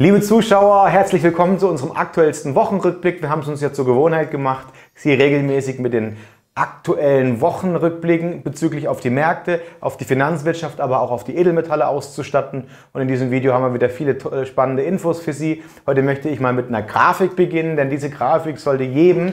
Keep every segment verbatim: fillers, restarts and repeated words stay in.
Liebe Zuschauer, herzlich willkommen zu unserem aktuellsten Wochenrückblick. Wir haben es uns ja zur Gewohnheit gemacht, Sie regelmäßig mit den aktuellen Wochenrückblicken bezüglich auf die Märkte, auf die Finanzwirtschaft, aber auch auf die Edelmetalle auszustatten. Und in diesem Video haben wir wieder viele tolle, spannende Infos für Sie. Heute möchte ich mal mit einer Grafik beginnen, denn diese Grafik sollte jedem,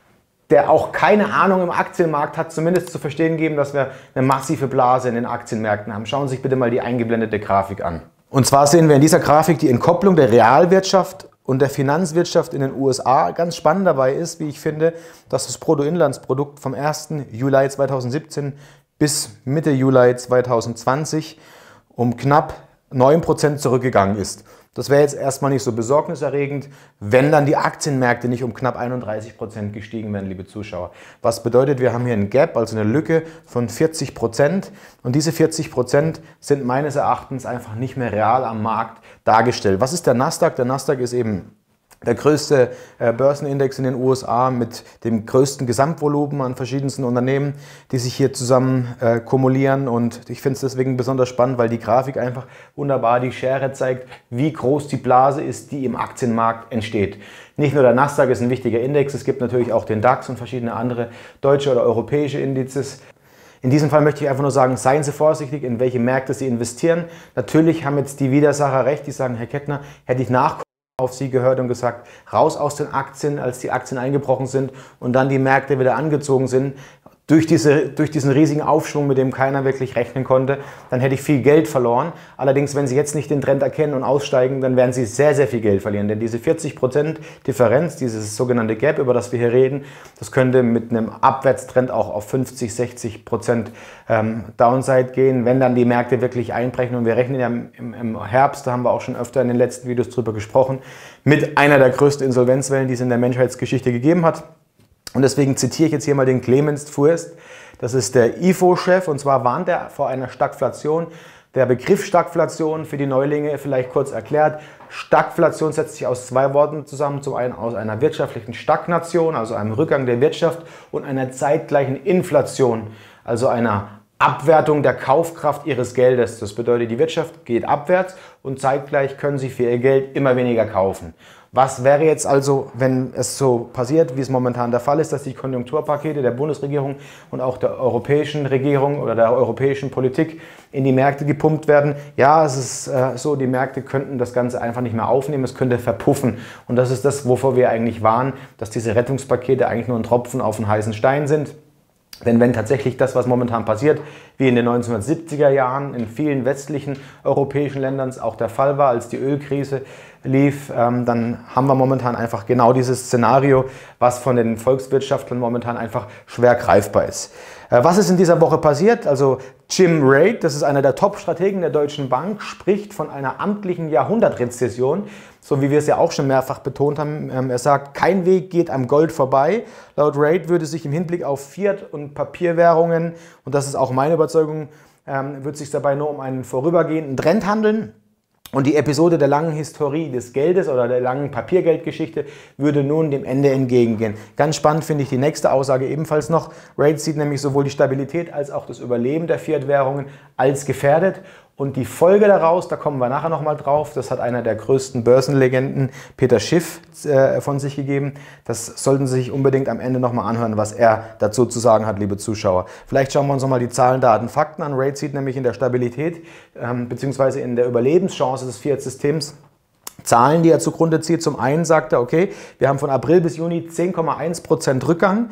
der auch keine Ahnung im Aktienmarkt hat, zumindest zu verstehen geben, dass wir eine massive Blase in den Aktienmärkten haben. Schauen Sie sich bitte mal die eingeblendete Grafik an. Und zwar sehen wir in dieser Grafik die Entkopplung der Realwirtschaft und der Finanzwirtschaft in den U S A. Ganz spannend dabei ist, wie ich finde, dass das Bruttoinlandsprodukt vom ersten Juli zweitausendsiebzehn bis Mitte Juli zweitausendzwanzig um knapp neun Prozent zurückgegangen ist. Das wäre jetzt erstmal nicht so besorgniserregend, wenn dann die Aktienmärkte nicht um knapp einunddreißig Prozent gestiegen wären, liebe Zuschauer. Was bedeutet, wir haben hier ein Gap, also eine Lücke von vierzig Prozent. Und diese vierzig Prozent sind meines Erachtens einfach nicht mehr real am Markt dargestellt. Was ist der Nasdaq? Der Nasdaq ist eben der größte äh, Börsenindex in den U S A mit dem größten Gesamtvolumen an verschiedensten Unternehmen, die sich hier zusammen äh, kumulieren. Und ich finde es deswegen besonders spannend, weil die Grafik einfach wunderbar die Schere zeigt, wie groß die Blase ist, die im Aktienmarkt entsteht. Nicht nur der Nasdaq ist ein wichtiger Index, es gibt natürlich auch den DAX und verschiedene andere deutsche oder europäische Indizes. In diesem Fall möchte ich einfach nur sagen, seien Sie vorsichtig, in welche Märkte Sie investieren. Natürlich haben jetzt die Widersacher recht, die sagen, Herr Kettner, hätte ich nach auf Sie gehört und gesagt, raus aus den Aktien, als die Aktien eingebrochen sind und dann die Märkte wieder angezogen sind, durch, diese, durch diesen riesigen Aufschwung, mit dem keiner wirklich rechnen konnte, dann hätte ich viel Geld verloren. Allerdings, wenn Sie jetzt nicht den Trend erkennen und aussteigen, dann werden Sie sehr, sehr viel Geld verlieren. Denn diese vierzig Prozent Differenz, dieses sogenannte Gap, über das wir hier reden, das könnte mit einem Abwärtstrend auch auf fünfzig, sechzig Prozent ähm, Downside gehen, wenn dann die Märkte wirklich einbrechen. Und wir rechnen ja im, im Herbst, da haben wir auch schon öfter in den letzten Videos drüber gesprochen, mit einer der größten Insolvenzwellen, die es in der Menschheitsgeschichte gegeben hat. Und deswegen zitiere ich jetzt hier mal den Clemens Furst. Das ist der I F O-Chef, und zwar warnt er vor einer Stagflation. Der Begriff Stagflation für die Neulinge vielleicht kurz erklärt. Stagflation setzt sich aus zwei Worten zusammen. Zum einen aus einer wirtschaftlichen Stagnation, also einem Rückgang der Wirtschaft, und einer zeitgleichen Inflation, also einer Abwertung der Kaufkraft Ihres Geldes. Das bedeutet, die Wirtschaft geht abwärts und zeitgleich können Sie für Ihr Geld immer weniger kaufen. Was wäre jetzt also, wenn es so passiert, wie es momentan der Fall ist, dass die Konjunkturpakete der Bundesregierung und auch der europäischen Regierung oder der europäischen Politik in die Märkte gepumpt werden? Ja, es ist äh, so, die Märkte könnten das Ganze einfach nicht mehr aufnehmen, es könnte verpuffen. Und das ist das, wovor wir eigentlich warnen, dass diese Rettungspakete eigentlich nur ein Tropfen auf einen heißen Stein sind. Denn wenn tatsächlich das, was momentan passiert, wie in den neunzehnhundertsiebziger Jahren in vielen westlichen europäischen Ländern auch der Fall war, als die Ölkrise lief, ähm, dann haben wir momentan einfach genau dieses Szenario, was von den Volkswirtschaftlern momentan einfach schwer greifbar ist. Äh, was ist in dieser Woche passiert? Also Jim Rate, das ist einer der Top-Strategen der Deutschen Bank, spricht von einer amtlichen Jahrhundertrezession, so wie wir es ja auch schon mehrfach betont haben. Ähm, er sagt, kein Weg geht am Gold vorbei. Laut Rate würde sich im Hinblick auf Fiat- und Papierwährungen, und das ist auch meine Überzeugung, ähm, wird es sich dabei nur um einen vorübergehenden Trend handeln. Und die Episode der langen Historie des Geldes oder der langen Papiergeldgeschichte würde nun dem Ende entgegengehen. Ganz spannend finde ich die nächste Aussage ebenfalls noch. Rate sieht nämlich sowohl die Stabilität als auch das Überleben der Fiat-Währungen als gefährdet. Und die Folge daraus, da kommen wir nachher nochmal drauf, das hat einer der größten Börsenlegenden, Peter Schiff, äh, von sich gegeben. Das sollten Sie sich unbedingt am Ende nochmal anhören, was er dazu zu sagen hat, liebe Zuschauer. Vielleicht schauen wir uns nochmal die Zahlen, Daten, Fakten an. Rate sieht nämlich in der Stabilität ähm, bzw. in der Überlebenschance des Fiat-Systems Zahlen, die er zugrunde zieht. Zum einen sagt er, okay, wir haben von April bis Juni zehn Komma eins Prozent Rückgang.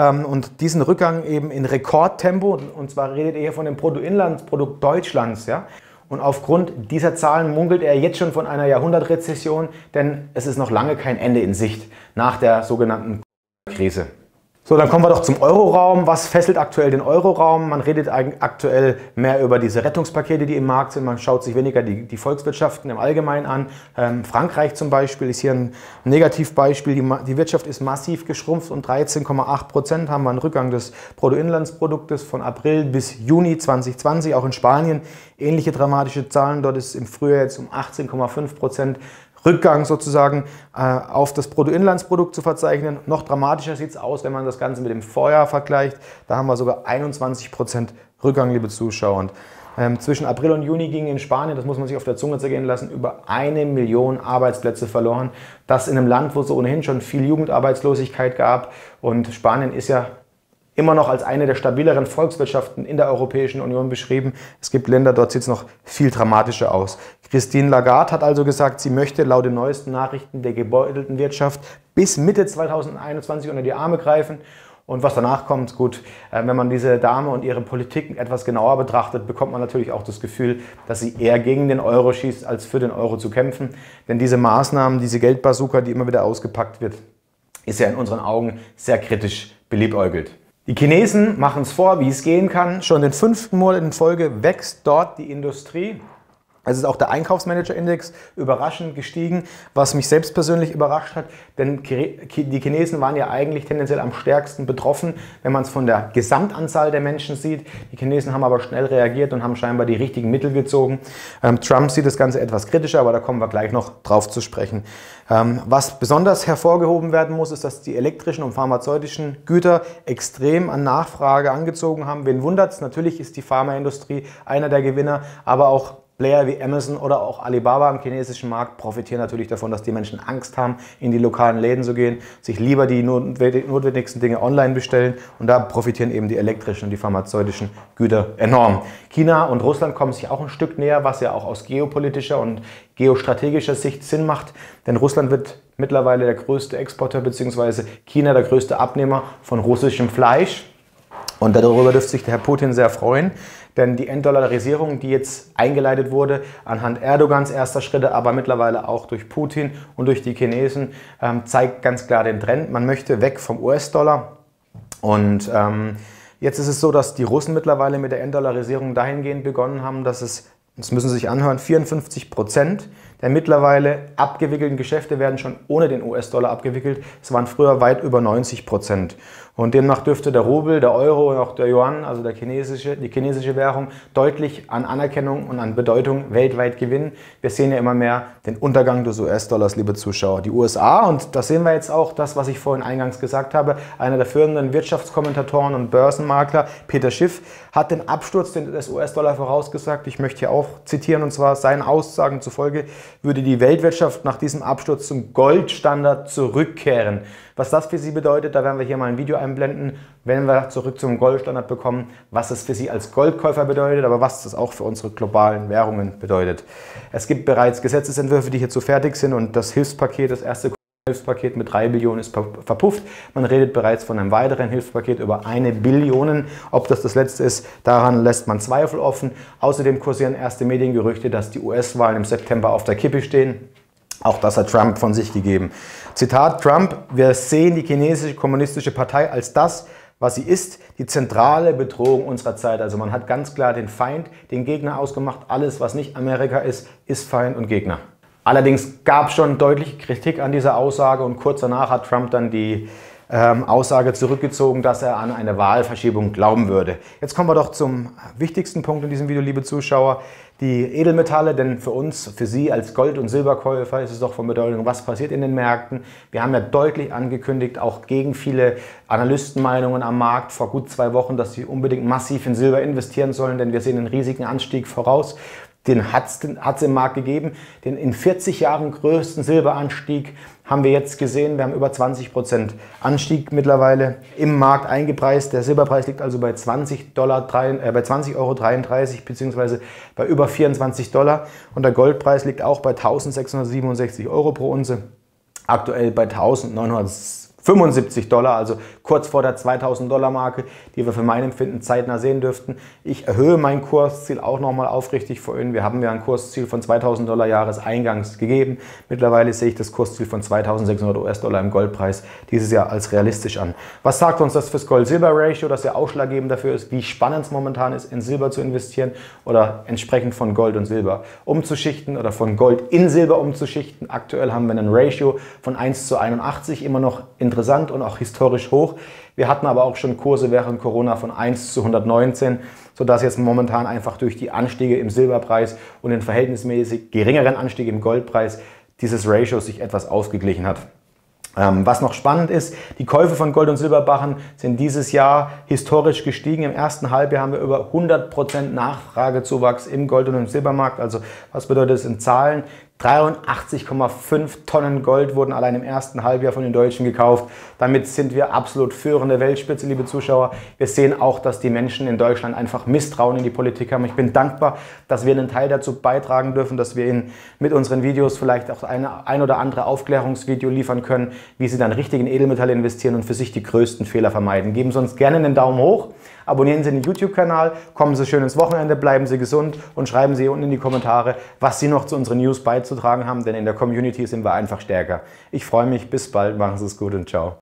Und diesen Rückgang eben in Rekordtempo, und zwar redet er hier von dem Bruttoinlandsprodukt Deutschlands. Ja? Und aufgrund dieser Zahlen munkelt er jetzt schon von einer Jahrhundertrezession, denn es ist noch lange kein Ende in Sicht nach der sogenannten Krise. So, dann kommen wir doch zum Euroraum. Was fesselt aktuell den Euroraum? Man redet aktuell mehr über diese Rettungspakete, die im Markt sind. Man schaut sich weniger die, die Volkswirtschaften im Allgemeinen an. Ähm, Frankreich zum Beispiel ist hier ein Negativbeispiel. Die, die Wirtschaft ist massiv geschrumpft um dreizehn Komma acht Prozent. Haben wir einen Rückgang des Bruttoinlandsproduktes von April bis Juni zweitausendzwanzig. Auch in Spanien ähnliche dramatische Zahlen. Dort ist im Frühjahr jetzt um achtzehn Komma fünf Prozent Rückgang sozusagen äh, auf das Bruttoinlandsprodukt zu verzeichnen. Noch dramatischer sieht es aus, wenn man das Ganze mit dem Vorjahr vergleicht. Da haben wir sogar einundzwanzig Prozent Rückgang, liebe Zuschauer. Und Ähm, zwischen April und Juni gingen in Spanien, das muss man sich auf der Zunge zergehen lassen, über eine Million Arbeitsplätze verloren. Das in einem Land, wo es ohnehin schon viel Jugendarbeitslosigkeit gab. Und Spanien ist ja immer noch als eine der stabileren Volkswirtschaften in der Europäischen Union beschrieben. Es gibt Länder, dort sieht es noch viel dramatischer aus. Christine Lagarde hat also gesagt, sie möchte laut den neuesten Nachrichten der gebeutelten Wirtschaft bis Mitte zweitausendeinundzwanzig unter die Arme greifen. Und was danach kommt, gut, wenn man diese Dame und ihre Politik etwas genauer betrachtet, bekommt man natürlich auch das Gefühl, dass sie eher gegen den Euro schießt, als für den Euro zu kämpfen. Denn diese Maßnahmen, diese Geldbazooka, die immer wieder ausgepackt wird, ist ja in unseren Augen sehr kritisch beliebäugelt. Die Chinesen machen es vor, wie es gehen kann. Schon den fünften Monat in Folge wächst dort die Industrie. Es ist auch der Einkaufsmanager-Index überraschend gestiegen, was mich selbst persönlich überrascht hat, denn die Chinesen waren ja eigentlich tendenziell am stärksten betroffen, wenn man es von der Gesamtanzahl der Menschen sieht. Die Chinesen haben aber schnell reagiert und haben scheinbar die richtigen Mittel gezogen. Ähm, Trump sieht das Ganze etwas kritischer, aber da kommen wir gleich noch drauf zu sprechen. Ähm, was besonders hervorgehoben werden muss, ist, dass die elektrischen und pharmazeutischen Güter extrem an Nachfrage angezogen haben. Wen wundert es? Natürlich ist die Pharmaindustrie einer der Gewinner, aber auch Player wie Amazon oder auch Alibaba im chinesischen Markt profitieren natürlich davon, dass die Menschen Angst haben, in die lokalen Läden zu gehen, sich lieber die notwendigsten Dinge online bestellen, und da profitieren eben die elektrischen und die pharmazeutischen Güter enorm. China und Russland kommen sich auch ein Stück näher, was ja auch aus geopolitischer und geostrategischer Sicht Sinn macht, denn Russland wird mittlerweile der größte Exporteur bzw. China der größte Abnehmer von russischem Fleisch. Und darüber dürfte sich der Herr Putin sehr freuen, denn die Entdollarisierung, die jetzt eingeleitet wurde, anhand Erdogans erster Schritte, aber mittlerweile auch durch Putin und durch die Chinesen, ähm, zeigt ganz klar den Trend. Man möchte weg vom U S-Dollar. Und ähm, jetzt ist es so, dass die Russen mittlerweile mit der Entdollarisierung dahingehend begonnen haben, dass es, das müssen Sie sich anhören, vierundfünfzig Prozent der mittlerweile abgewickelten Geschäfte werden schon ohne den U S-Dollar abgewickelt. Es waren früher weit über neunzig Prozent. Und demnach dürfte der Rubel, der Euro und auch der Yuan, also der chinesische, die chinesische Währung, deutlich an Anerkennung und an Bedeutung weltweit gewinnen. Wir sehen ja immer mehr den Untergang des U S-Dollars, liebe Zuschauer. Die U S A, und das sehen wir jetzt auch, das, was ich vorhin eingangs gesagt habe, einer der führenden Wirtschaftskommentatoren und Börsenmakler, Peter Schiff, hat den Absturz des U S-Dollar vorausgesagt. Ich möchte hier auch zitieren, und zwar seinen Aussagen zufolge würde die Weltwirtschaft nach diesem Absturz zum Goldstandard zurückkehren. Was das für Sie bedeutet, da werden wir hier mal ein Video einblenden, wenn wir zurück zum Goldstandard bekommen, was es für Sie als Goldkäufer bedeutet, aber was das auch für unsere globalen Währungen bedeutet. Es gibt bereits Gesetzesentwürfe, die hierzu fertig sind, und das Hilfspaket, das erste Hilfspaket mit drei Billionen ist verpufft. Man redet bereits von einem weiteren Hilfspaket über eine Billion. Ob das das letzte ist, daran lässt man Zweifel offen. Außerdem kursieren erste Mediengerüchte, dass die U S-Wahlen im September auf der Kippe stehen. Auch das hat Trump von sich gegeben. Zitat Trump: Wir sehen die chinesische kommunistische Partei als das, was sie ist, die zentrale Bedrohung unserer Zeit. Also man hat ganz klar den Feind, den Gegner ausgemacht. Alles, was nicht Amerika ist, ist Feind und Gegner. Allerdings gab es schon deutliche Kritik an dieser Aussage, und kurz danach hat Trump dann die ähm, Aussage zurückgezogen, dass er an eine Wahlverschiebung glauben würde. Jetzt kommen wir doch zum wichtigsten Punkt in diesem Video, liebe Zuschauer. Die Edelmetalle, denn für uns, für Sie als Gold- und Silberkäufer ist es doch von Bedeutung, was passiert in den Märkten. Wir haben ja deutlich angekündigt, auch gegen viele Analystenmeinungen am Markt vor gut zwei Wochen, dass Sie unbedingt massiv in Silber investieren sollen, denn wir sehen einen riesigen Anstieg voraus. Den hat es im Markt gegeben. Den in vierzig Jahren größten Silberanstieg haben wir jetzt gesehen. Wir haben über zwanzig Prozent Anstieg mittlerweile im Markt eingepreist. Der Silberpreis liegt also bei zwanzig Euro dreiunddreißig bzw. bei über vierundzwanzig Dollar. Und der Goldpreis liegt auch bei eintausendsechshundertsiebenundsechzig Euro pro Unze. Aktuell bei eintausendneunhundertfünfundsiebzig Dollar, also kurz vor der zweitausend Dollar Marke, die wir für mein Empfinden zeitnah sehen dürften. Ich erhöhe mein Kursziel auch nochmal aufrichtig vor Ihnen. Wir haben ja ein Kursziel von zweitausend Dollar Jahreseingangs gegeben. Mittlerweile sehe ich das Kursziel von zweitausendsechshundert U S-Dollar im Goldpreis dieses Jahr als realistisch an. Was sagt uns das fürs Gold-Silber-Ratio, das ja ausschlaggebend dafür ist, wie spannend es momentan ist, in Silber zu investieren oder entsprechend von Gold und Silber umzuschichten oder von Gold in Silber umzuschichten? Aktuell haben wir ein Ratio von eins zu einundachtzig, immer noch interessant und auch historisch hoch. Wir hatten aber auch schon Kurse während Corona von eins zu hundertneunzehn, sodass jetzt momentan einfach durch die Anstiege im Silberpreis und den verhältnismäßig geringeren Anstieg im Goldpreis dieses Ratio sich etwas ausgeglichen hat. Was noch spannend ist, die Käufe von Gold- und Silberbarren sind dieses Jahr historisch gestiegen. Im ersten Halbjahr haben wir über hundert Prozent Nachfragezuwachs im Gold- und im Silbermarkt. Also was bedeutet das in Zahlen? dreiundachtzig Komma fünf Tonnen Gold wurden allein im ersten Halbjahr von den Deutschen gekauft. Damit sind wir absolut führende Weltspitze, liebe Zuschauer. Wir sehen auch, dass die Menschen in Deutschland einfach Misstrauen in die Politik haben. Ich bin dankbar, dass wir einen Teil dazu beitragen dürfen, dass wir Ihnen mit unseren Videos vielleicht auch eine, ein oder andere Aufklärungsvideo liefern können, wie Sie dann richtig in Edelmetalle investieren und für sich die größten Fehler vermeiden. Geben Sie uns gerne einen Daumen hoch, abonnieren Sie den YouTube-Kanal, kommen Sie schön ins Wochenende, bleiben Sie gesund und schreiben Sie unten in die Kommentare, was Sie noch zu unseren News beizutragen haben, denn in der Community sind wir einfach stärker. Ich freue mich, bis bald, machen Sie es gut und ciao.